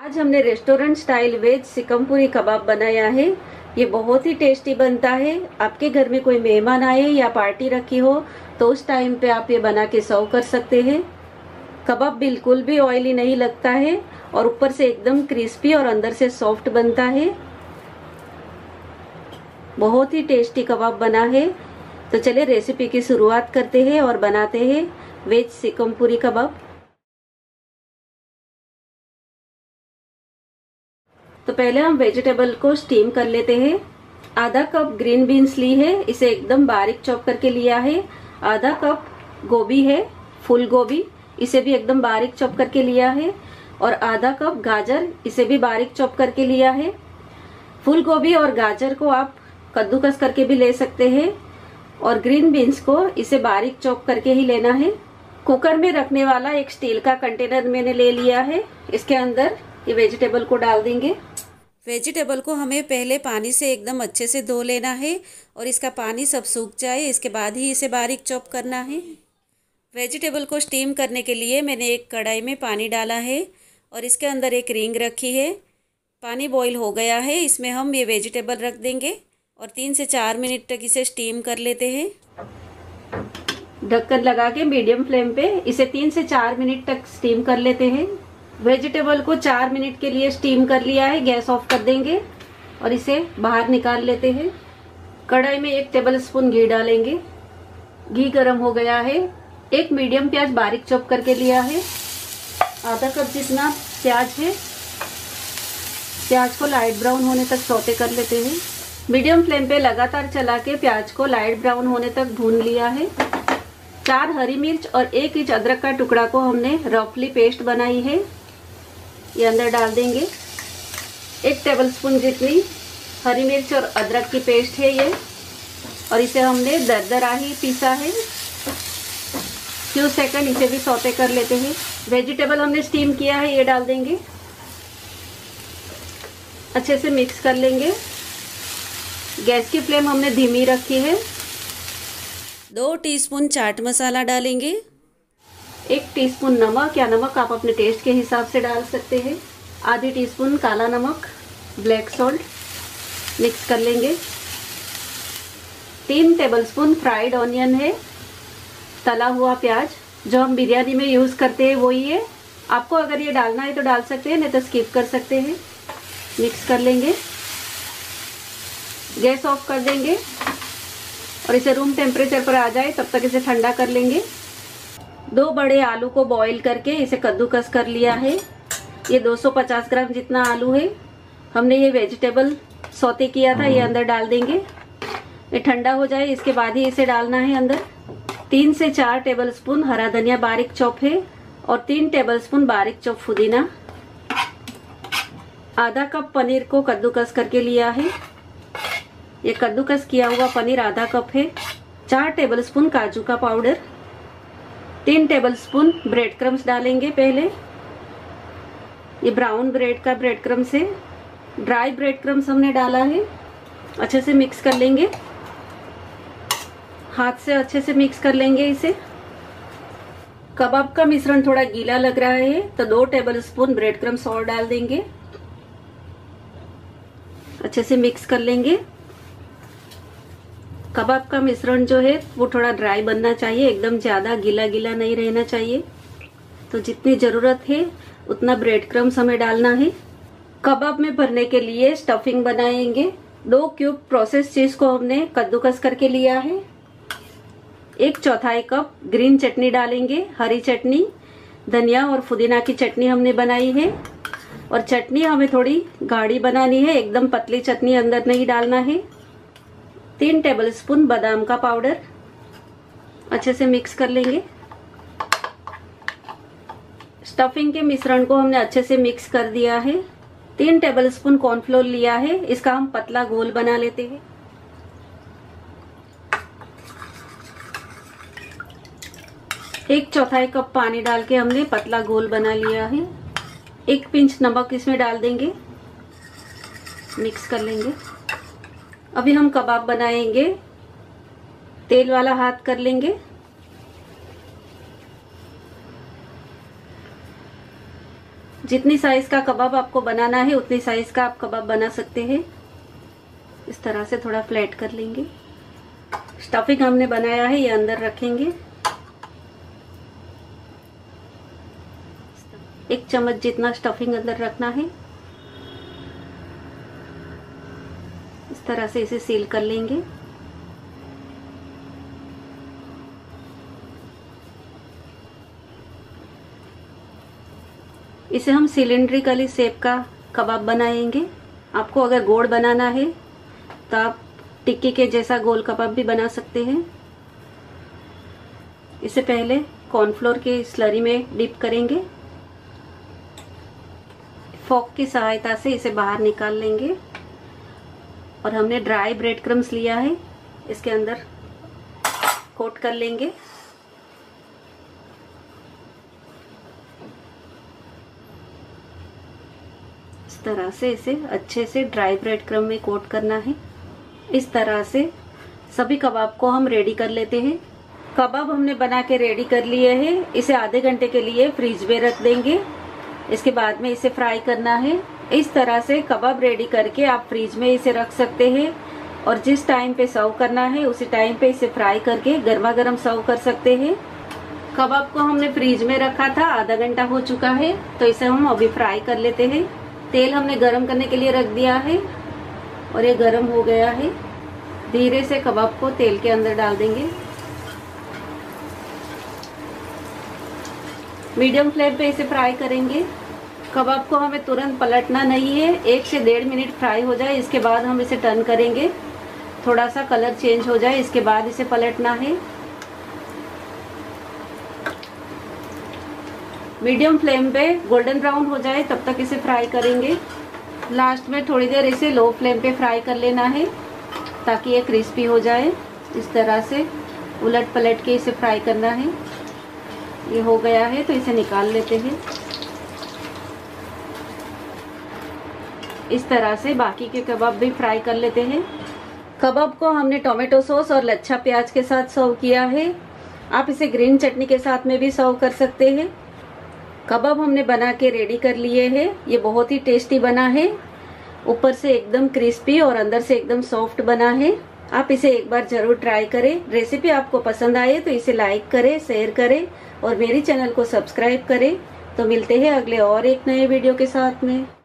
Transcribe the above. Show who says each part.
Speaker 1: आज हमने restaurant style veg shikampuri kebab बनाया है। ये बहुत ही टेस्टी बनता है। आपके घर में कोई मेहमान आए या पार्टी रखी हो तो उस टाइम पे आप ये बना के सर्व कर सकते हैं। कबाब बिल्कुल भी ऑयली नहीं लगता है और ऊपर से एकदम क्रिस्पी और अंदर से सॉफ्ट बनता है। बहुत ही टेस्टी कबाब बना है। तो चलिए रेसिपी की शुरुआत करते हैं और बनाते हैं वेज सिकमपुरी कबाब। तो पहले हम वेजिटेबल को स्टीम कर लेते हैं। आधा कप ग्रीन बीन्स ली है, इसे एकदम बारीक चॉप करके लिया है। आधा कप गोभी है, फूल गोभी, इसे भी एकदम बारीक चॉप करके लिया है। और आधा कप गाजर, इसे भी बारीक चॉप करके लिया है। फूल गोभी और गाजर को आप कद्दूकस करके भी ले सकते हैं और ग्रीन बीन्स को इसे बारीक चॉप करके ही लेना है। कुकर में रखने वाला एक स्टील का कंटेनर मैंने ले लिया है। इसके अंदर ये वेजिटेबल को डाल देंगे। वेजिटेबल को हमें पहले पानी से एकदम अच्छे से धो लेना है और इसका पानी सब सूख जाए, इसके बाद ही इसे बारीक चॉप करना है। वेजिटेबल को स्टीम करने के लिए मैंने एक कढ़ाई में पानी डाला है और इसके अंदर एक रिंग रखी है। पानी बॉईल हो गया है, इसमें हम ये वेजिटेबल रख देंगे और 3 से 4 मिनट तक इसे स्टीम कर लेते हैं। ढक्कन लगा के मीडियम फ्लेम पे इसे 3 से 4 मिनट तक स्टीम कर लेते हैं। वेजिटेबल को 4 मिनट के लिए स्टीम कर लिया है। गैस ऑफ कर देंगे और इसे बाहर निकाल लेते हैं। कढ़ाई में 1 टेबलस्पून घी डालेंगे। घी गर्म हो गया है। एक मीडियम प्याज बारीक चॉप करके लिया है। आधा कप जितना प्याज है। प्याज को लाइट ब्राउन होने तक सौते कर लेते हैं। मीडियम फ्लेम पे लगातार चला के प्याज को लाइट ब्राउन होने तक भून लिया है। 4 हरी मिर्च और 1 इंच अदरक का टुकड़ा को हमने रफली पेस्ट बनाई है, ये अंदर डाल देंगे। 1 टेबलस्पून जितनी हरी मिर्च और अदरक की पेस्ट है ये, और इसे हमने दरदरा ही पीसा है। फ्यू सेकंड इसे भी सौते कर लेते हैं। वेजिटेबल हमने स्टीम किया है, ये डाल देंगे। अच्छे से मिक्स कर लेंगे। गैस की फ्लेम हमने धीमी रखी है। 2 टीस्पून चाट मसाला डालेंगे। 1 टीस्पून नमक या नमक आप अपने टेस्ट के हिसाब से डाल सकते हैं। आधी टीस्पून काला नमक, ब्लैक सॉल्ट, मिक्स कर लेंगे। 3 टेबलस्पून फ्राइड ऑनियन है, तला हुआ प्याज, जो हम बिरयानी में यूज़ करते हैं वही है। आपको अगर ये डालना है तो डाल सकते हैं, नहीं तो स्किप कर सकते हैं। मिक्स कर लेंगे। गैस ऑफ कर देंगे और इसे रूम टेम्परेचर पर आ जाए तब तक इसे ठंडा कर लेंगे। 2 बड़े आलू को बॉईल करके इसे कद्दूकस कर लिया है। ये 250 ग्राम जितना आलू है। हमने ये वेजिटेबल सौते किया था, ये अंदर डाल देंगे। ये ठंडा हो जाए इसके बाद ही इसे डालना है अंदर। 3 से 4 टेबलस्पून हरा धनिया बारीक चॉप है और 3 टेबलस्पून बारीक चॉप पुदीना। आधा कप पनीर को कद्दूकस करके लिया है। ये कद्दूकस किया हुआ पनीर आधा कप है। 4 टेबलस्पून काजू का पाउडर। 3 टेबलस्पून ब्रेड क्रम्स डालेंगे पहले। ये ब्राउन ब्रेड का ब्रेड क्रम्स है। ड्राई ब्रेड क्रम्स हमने डाला है। अच्छे से मिक्स कर लेंगे। हाथ से अच्छे से मिक्स कर लेंगे इसे। कबाब का मिश्रण थोड़ा गीला लग रहा है तो 2 टेबलस्पून ब्रेड क्रम्स और डाल देंगे। अच्छे से मिक्स कर लेंगे। कबाब का मिश्रण जो है वो थोड़ा ड्राई बनना चाहिए, एकदम ज़्यादा गीला गीला नहीं रहना चाहिए। तो जितनी ज़रूरत है उतना ब्रेड क्रम्स हमें डालना है। कबाब में भरने के लिए स्टफिंग बनाएंगे। 2 क्यूब प्रोसेस चीज़ को हमने कद्दूकस करके लिया है। 1/4 कप ग्रीन चटनी डालेंगे, हरी चटनी, धनिया और पुदीना की चटनी हमने बनाई है। और चटनी हमें थोड़ी गाढ़ी बनानी है, एकदम पतली चटनी अंदर नहीं डालना है। 3 टेबलस्पून बादाम का पाउडर, अच्छे से मिक्स कर लेंगे। स्टफिंग के मिश्रण को हमने अच्छे से मिक्स कर दिया है। 3 टेबलस्पून कॉर्नफ्लोर लिया है, इसका हम पतला घोल बना लेते हैं। एक 1/4 कप पानी डाल के हमने पतला घोल बना लिया है। 1 पिंच नमक इसमें डाल देंगे, मिक्स कर लेंगे। अभी हम कबाब बनाएंगे। तेल वाला हाथ कर लेंगे। जितनी साइज का कबाब आपको बनाना है उतनी साइज का आप कबाब बना सकते हैं। इस तरह से थोड़ा फ्लैट कर लेंगे। स्टफिंग हमने बनाया है ये अंदर रखेंगे। 1 चम्मच जितना स्टफिंग अंदर रखना है। इस तरह से इसे सील कर लेंगे। इसे हम सिलेंड्रिकली शेप का कबाब बनाएंगे। आपको अगर गोल बनाना है तो आप टिक्की के जैसा गोल कबाब भी बना सकते हैं। इसे पहले कॉर्नफ्लोर के स्लरी में डिप करेंगे। फोक की सहायता से इसे बाहर निकाल लेंगे और हमने ड्राई ब्रेड क्रम्स लिया है, इसके अंदर कोट कर लेंगे। इस तरह से इसे अच्छे से ड्राई ब्रेड क्रम्ब में कोट करना है। इस तरह से सभी कबाब को हम रेडी कर लेते हैं। कबाब हमने बना के रेडी कर लिए हैं। इसे आधे घंटे के लिए फ्रिज में रख देंगे। इसके बाद में इसे फ्राई करना है। इस तरह से कबाब रेडी करके आप फ्रिज में इसे रख सकते हैं और जिस टाइम पे सर्व करना है उसी टाइम पे इसे फ्राई करके गर्मा गर्म सर्व कर सकते हैं। कबाब को हमने फ्रिज में रखा था, आधा घंटा हो चुका है, तो इसे हम अभी फ्राई कर लेते हैं। तेल हमने गरम करने के लिए रख दिया है और ये गरम हो गया है। धीरे से कबाब को तेल के अंदर डाल देंगे। मीडियम फ्लेम पे इसे फ्राई करेंगे। कबाब को हमें तुरंत पलटना नहीं है, 1 से 1.5 मिनट फ्राई हो जाए इसके बाद हम इसे टर्न करेंगे। थोड़ा सा कलर चेंज हो जाए इसके बाद इसे पलटना है। मीडियम फ्लेम पे गोल्डन ब्राउन हो जाए तब तक इसे फ्राई करेंगे। लास्ट में थोड़ी देर इसे लो फ्लेम पे फ्राई कर लेना है ताकि ये क्रिस्पी हो जाए। इस तरह से उलट पलट के इसे फ्राई करना है। ये हो गया है तो इसे निकाल लेते हैं। इस तरह से बाकी के कबाब भी फ्राई कर लेते हैं। कबाब को हमने टोमेटो सॉस और लच्छा प्याज के साथ सर्व किया है। आप इसे ग्रीन चटनी के साथ में भी सर्व कर सकते हैं। कबाब हमने बना के रेडी कर लिए हैं। ये बहुत ही टेस्टी बना है, ऊपर से एकदम क्रिस्पी और अंदर से एकदम सॉफ्ट बना है। आप इसे एक बार जरूर ट्राई करें। रेसिपी आपको पसंद आए तो इसे लाइक करें, शेयर करें और मेरे चैनल को सब्सक्राइब करें। तो मिलते हैं अगले और एक नए वीडियो के साथ में।